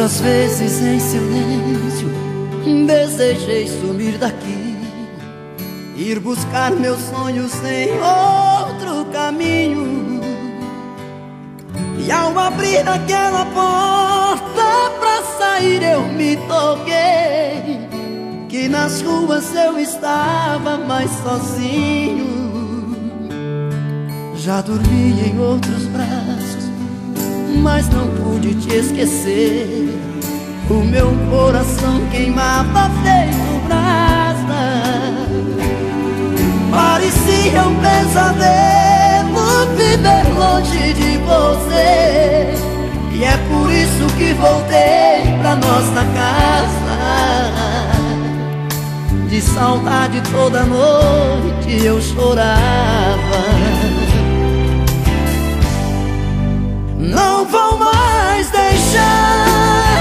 Quantas vezes em silêncio desejei sumir daqui, ir buscar meus sonhos em outro caminho. E ao abrir aquela porta pra sair eu me toquei que nas ruas eu estava mais sozinho. Já dormi em outros braços, mas não pude te esquecer. O meu coração queimava feito brasa. Parecia um pesadelo viver longe de você, e é por isso que voltei pra nossa casa. De saudade toda noite eu chorava. Não vou mais deixar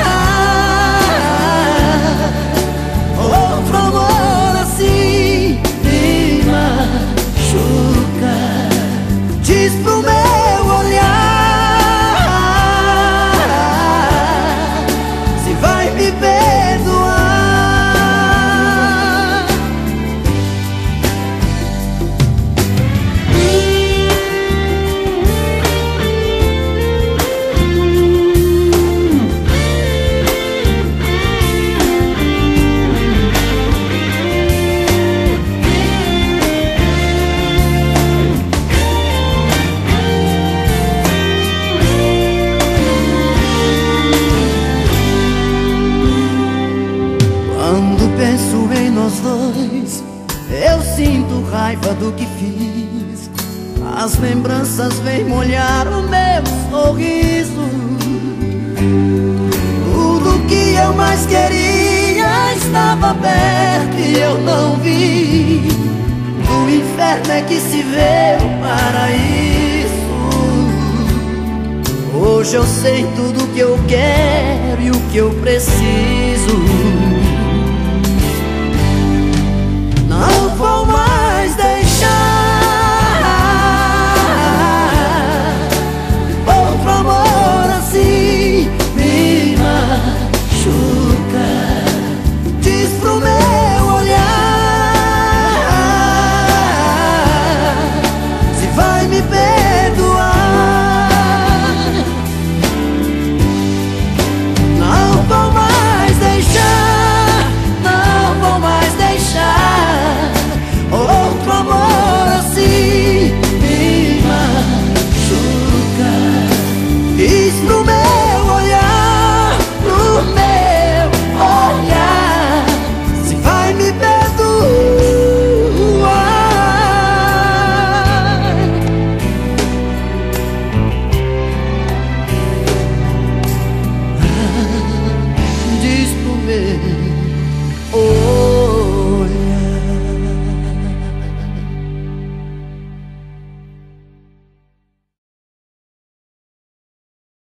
outro amor assim me machuca. Diz pro meu olhar se vai me perdoar. Penso em nós dois, eu sinto raiva do que fiz. As lembranças vêm molhar o meu sorriso. Tudo que eu mais queria estava perto e eu não vi. No inferno é que se vê o paraíso. Hoje eu sei tudo o que eu quero e o que eu preciso.